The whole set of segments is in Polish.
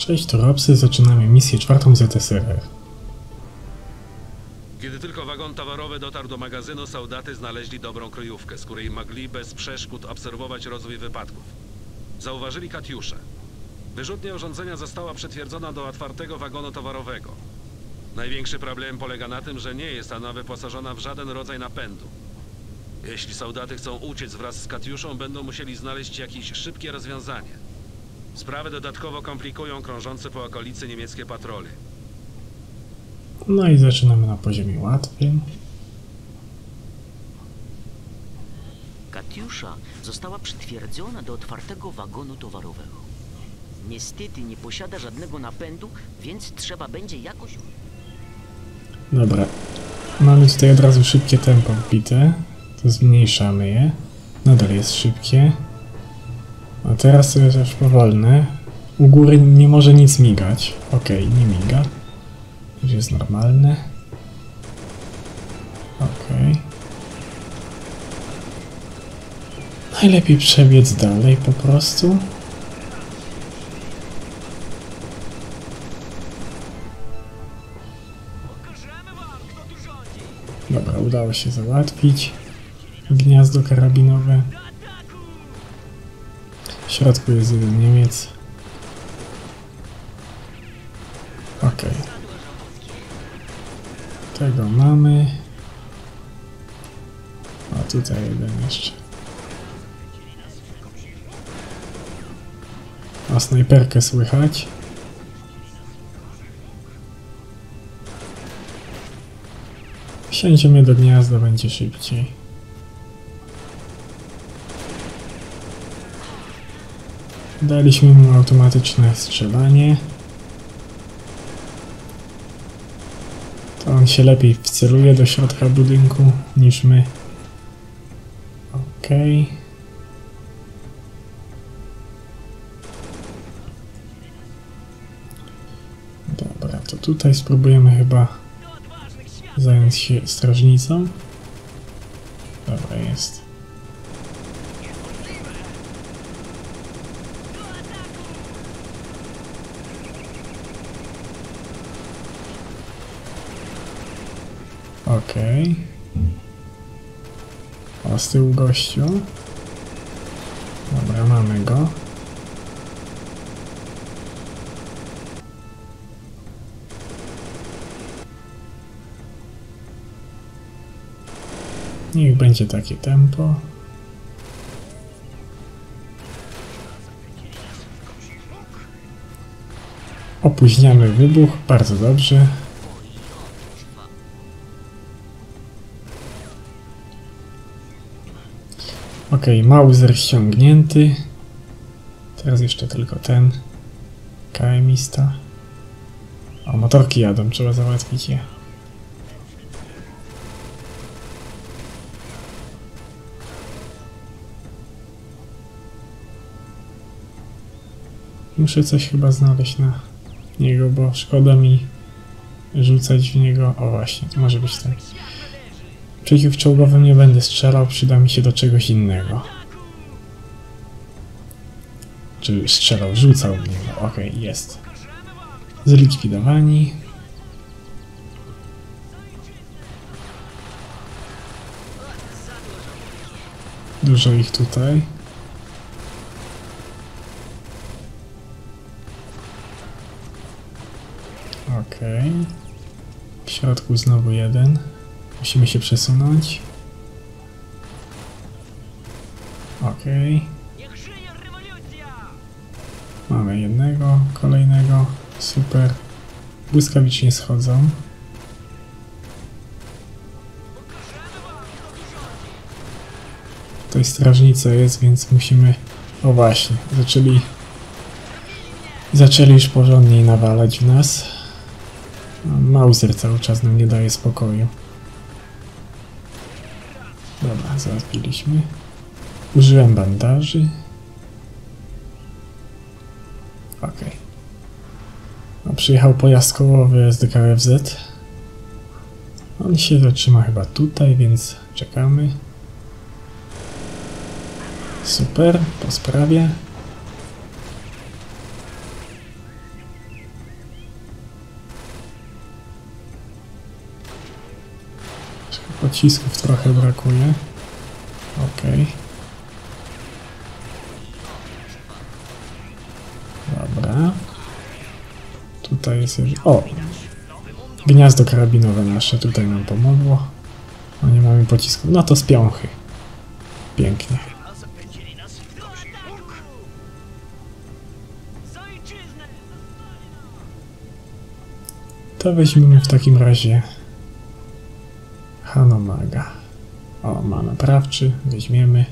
Cześć, to Robsy, zaczynamy misję 4 ZSRR. Kiedy tylko wagon towarowy dotarł do magazynu, soldaty znaleźli dobrą kryjówkę, z której mogli bez przeszkód obserwować rozwój wypadków. Zauważyli Katiusze. Wyrzutnia urządzenia została przytwierdzona do otwartego wagonu towarowego. Największy problem polega na tym, że nie jest ona wyposażona w żaden rodzaj napędu. Jeśli soldaty chcą uciec wraz z Katiuszą, będą musieli znaleźć jakieś szybkie rozwiązanie. Sprawę dodatkowo komplikują krążące po okolicy niemieckie patrole. No i zaczynamy na poziomie łatwym. Katiusza została przytwierdzona do otwartego wagonu towarowego. Niestety nie posiada żadnego napędu, więc trzeba będzie jakoś... Dobra, mamy tutaj od razu szybkie tempo wbite, to zmniejszamy je. Nadal jest szybkie. A teraz to jest aż powolne. U góry nie może nic migać. Okej, nie miga. Już jest normalne. Okej. Najlepiej przebiec dalej po prostu. Dobra, udało się załatwić gniazdo karabinowe. W środku jest jeden Niemiec. Okej. Tego mamy. A tutaj jeden jeszcze. A snajperkę słychać. Wsiądziemy do gniazda, będzie szybciej. Daliśmy mu automatyczne strzelanie. To on się lepiej wceluje do środka budynku niż my. Okej. Dobra, to tutaj spróbujemy chyba zająć się strażnicą. Dobra, jest. Okej. O, z tyłu gościu. Dobra, mamy go. Niech będzie takie tempo. Opóźniamy wybuch, bardzo dobrze. Okej, Mauser ściągnięty. Teraz jeszcze tylko ten. KM-ista. O, motorki jadą, trzeba załatwić je. Muszę coś chyba znaleźć na niego, bo szkoda mi rzucać w niego. O właśnie, to może być ten. Przeciwczołgowym nie będę strzelał, przyda mi się do czegoś innego. Czy strzelał, rzucał w niego. Okej, jest. Zlikwidowani. Dużo ich tutaj. Okej. W środku znowu jeden. Musimy się przesunąć. Okej. Mamy jednego, kolejnego. Super. Błyskawicznie schodzą. Tutaj strażnica jest, więc musimy... O właśnie, zaczęli już porządniej nawalać w nas. Mauser cały czas nam nie daje spokoju. Dobra, załatwiliśmy. Użyłem bandaży. Okej. No, przyjechał pojazd kołowy SDKFZ. On się zatrzyma chyba tutaj, więc czekamy. Super, po sprawie. Pocisków trochę brakuje. Okej. Dobra. Tutaj jest już... O! Gniazdo karabinowe nasze tutaj nam pomogło. No nie mamy pocisków. No to z piąchy. Pięknie. To weźmiemy w takim razie Hanomaga. O, ma naprawczy. Weźmiemy.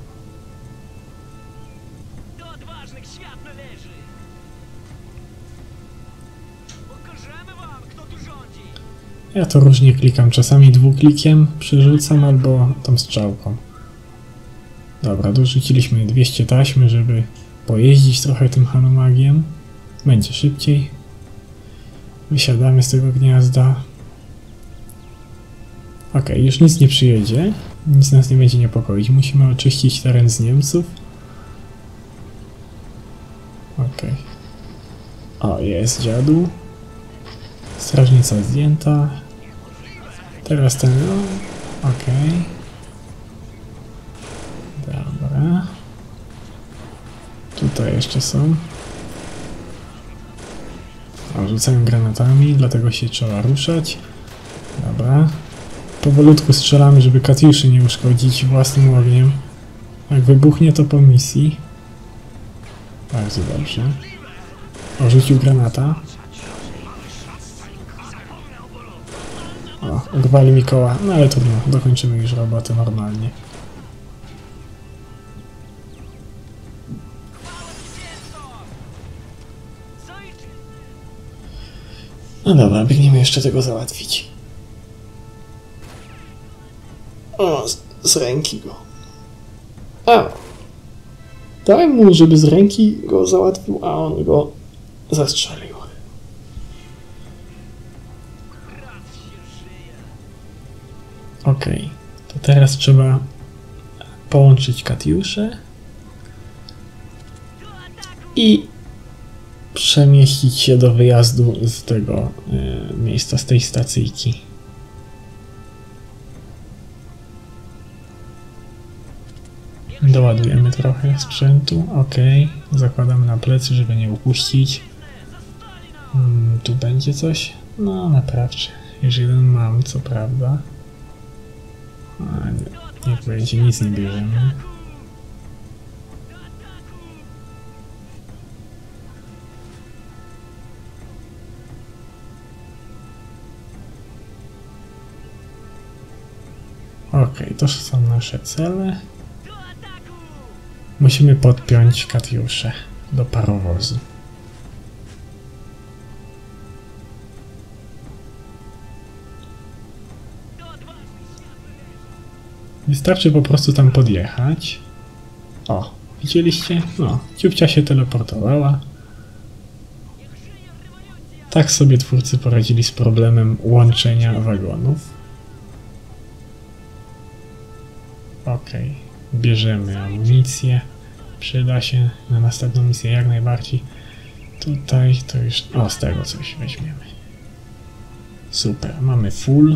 Ja to różnie klikam. Czasami dwuklikiem przerzucam albo tą strzałką. Dobra, dorzuciliśmy 200 taśmy, żeby pojeździć trochę tym Hanomagiem. Będzie szybciej. Wysiadamy z tego gniazda. Ok, już nic nie przyjedzie. Nic nas nie będzie niepokoić. Musimy oczyścić teren z Niemców. Ok. O, jest dziadu. Strażnica zdjęta. Teraz ten... Ok. Dobra. Tutaj jeszcze są. O, rzucają granatami, dlatego się trzeba ruszać. Dobra. Powolutku strzelamy, żeby Katiuszy nie uszkodzić własnym ogniem. Jak wybuchnie, to po misji. Bardzo dobrze. O, rzucił granata. O, urwali mi koła. No ale trudno, dokończymy już robotę normalnie. No dobra, biegniemy jeszcze tego załatwić. O, z ręki go. A! Dałem mu, żeby z ręki go załatwił, a on go zastrzelił. Okej, to teraz trzeba połączyć Katiusze i przemieścić się do wyjazdu z tego miejsca, z tej stacyjki. Doładujemy trochę sprzętu, ok, zakładamy na plecy, żeby nie upuścić. Tu będzie coś? No naprawczy, już jeden mam, co prawda. A nie, niech będzie, nic nie bierzemy. Okej, to są nasze cele. Musimy podpiąć Katiusze do parowozu. Wystarczy po prostu tam podjechać. O, widzieliście? No, ciupcia się teleportowała. Tak sobie twórcy poradzili z problemem łączenia wagonów. Okej, bierzemy amunicję. Przyda się na następną misję jak najbardziej. Tutaj to już... O, z tego coś weźmiemy. Super, mamy full.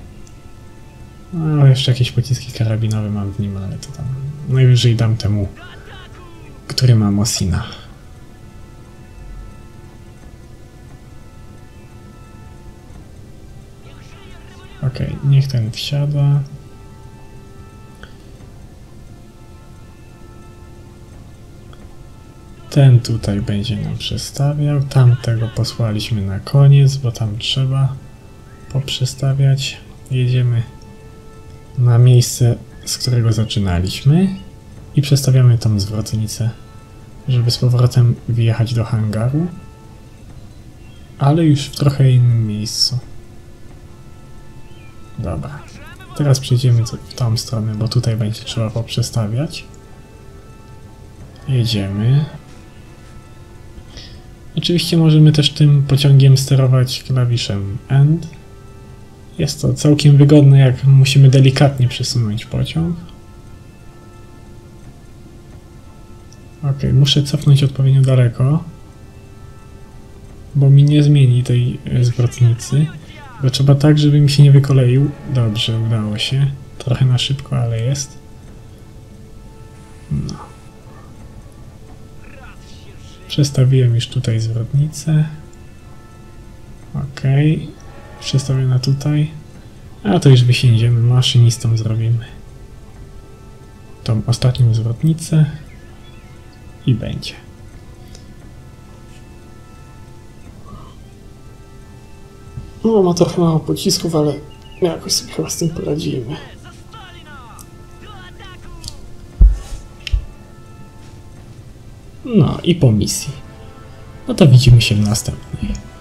No, jeszcze jakieś pociski karabinowe mam w nim, ale to tam... Najwyżej dam temu, który ma Mosina. Okej, niech ten wsiada. Ten tutaj będzie nam przestawiał. Tamtego posłaliśmy na koniec, bo tam trzeba poprzestawiać. Jedziemy na miejsce, z którego zaczynaliśmy i przestawiamy tą zwrotnicę, żeby z powrotem wjechać do hangaru, ale już w trochę innym miejscu. Dobra, teraz przejdziemy w tą stronę, bo tutaj będzie trzeba poprzestawiać. Jedziemy. Oczywiście możemy też tym pociągiem sterować klawiszem End. Jest to całkiem wygodne, jak musimy delikatnie przesunąć pociąg. Ok, muszę cofnąć odpowiednio daleko, bo mi nie zmieni tej zwrotnicy. Bo trzeba tak, żeby mi się nie wykoleił. Dobrze, udało się. Trochę na szybko, ale jest. No. Przestawiłem już tutaj zwrotnicę. Ok. Przestawiona tutaj. A to już wysiędziemy, maszynistą zrobimy. Tą ostatnią zwrotnicę. I będzie. No, ma trochę mało pocisków, ale jakoś sobie chyba z tym poradzimy. No i po misji. No to widzimy się w następnej.